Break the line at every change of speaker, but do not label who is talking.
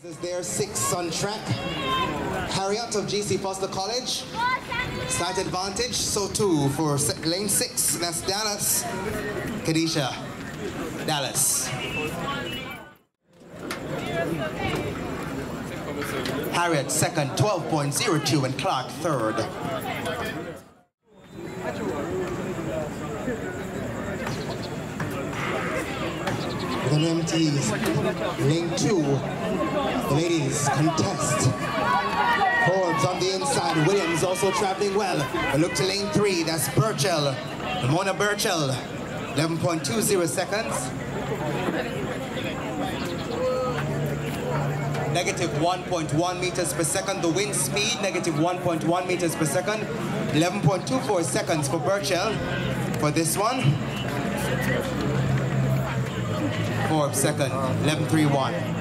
Is there 6 on track. Harriet of GC Foster College. Slight advantage, so too for lane 6. That's Dallas. Kadisha. Dallas. Harriet second, 12.02, and Clark third. With an empties, lane 2, the ladies contest. Forbes on the inside, Williams also traveling well. We look to lane 3, that's Burchell. Remona Burchell, 11.20 seconds. Negative 1.1 meters per second. The wind speed, negative 1.1 meters per second. 11.24 seconds for Burchell for this one. Forbes second, 11.31.